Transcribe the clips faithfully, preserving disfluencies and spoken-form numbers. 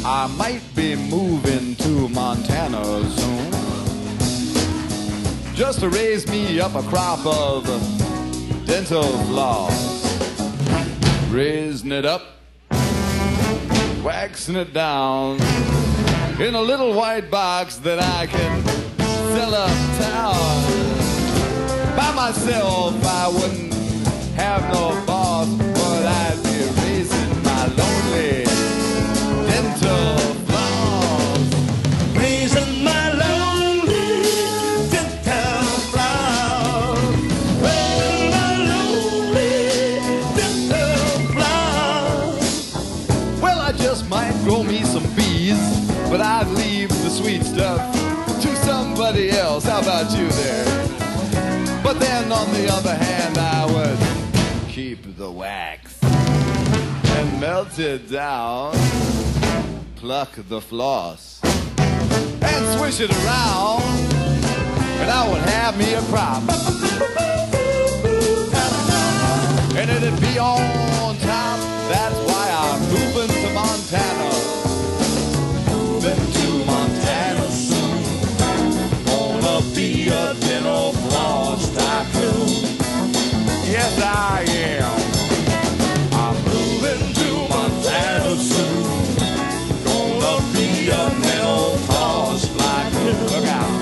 I might be moving to Montana soon, just to raise me up a crop of dental floss. Raising it up, waxing it down in a little white box that I can sell uptown. By myself I wouldn't have no boss, but I'd be raising my lonely dental floss. Raising my lonely dental floss. Raising my lonely dental floss. Well, I just might grow me some bees, but I'd leave the sweet stuff to somebody else. How about you there? But then on the other hand, I would keep the wax and melt it down, pluck the floss and swish it around, and I would have me a crop, and it'd be on top. That's why I'm moving to Montana. Moving to Montana soon. Gonna be a dental floss tycoon. Yes, I am. I'm moving to Montana soon. Gonna be a dental floss tycoon. Look out.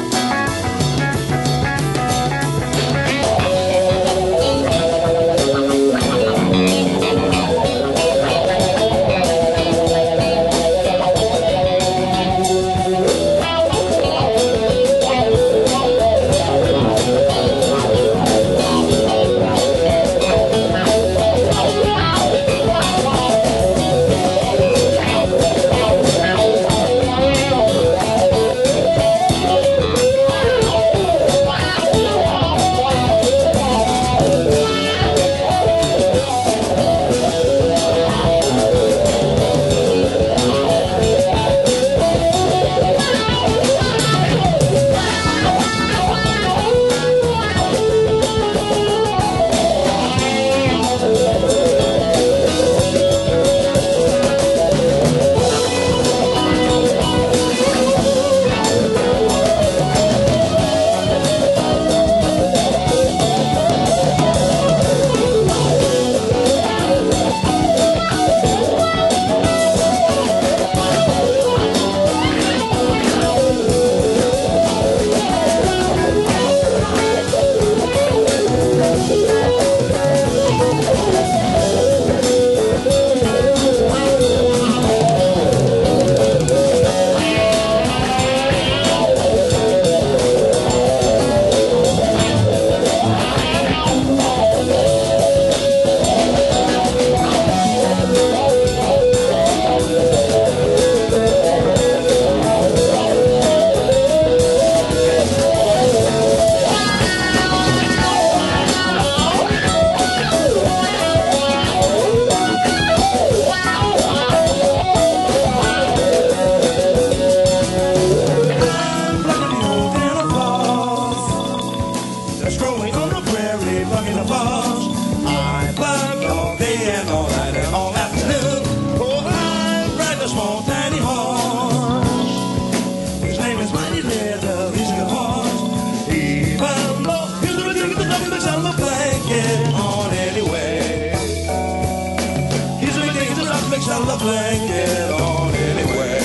Blanket on anyway,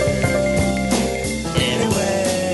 anyway.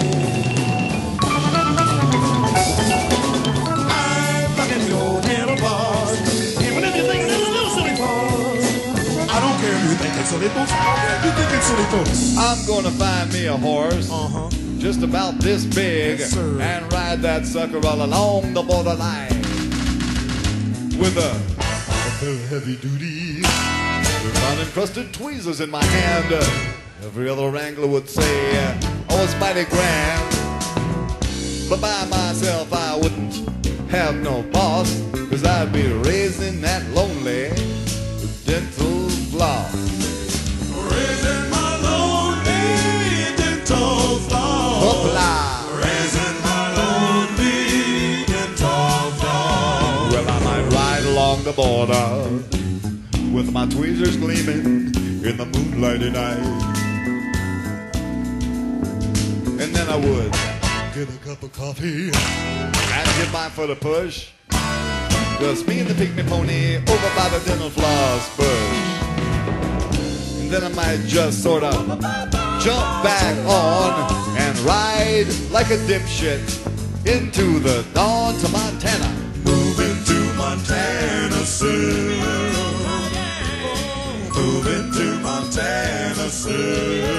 I'm fucking your dental floss, even if you think it's a little silly pause. I don't care if you think it's silly pause. I don't care if you think it's silly pause. I'm gonna find me a horse, uh-huh, just about this big, yes, and ride that sucker all along the borderline with a, a pair of heavy duty, encrusted tweezers in my hand. Every other wrangler would say, oh, it's mighty grand. But by myself I wouldn't have no boss, 'cause I'd be raising that lonely dental floss. raising my lonely dental floss. Hoopla. Raising my lonely dental floss. Well, I might ride along the border with my tweezers gleaming in the moonlighty night. And then I would get a cup of coffee and get my foot a push. Just me and the pygmy pony over by the dental floss bush. And then I might just sort of jump back on and ride like a dipshit into the dawn to Montana. Moving to Montana, sir. Moving to Montana, sir.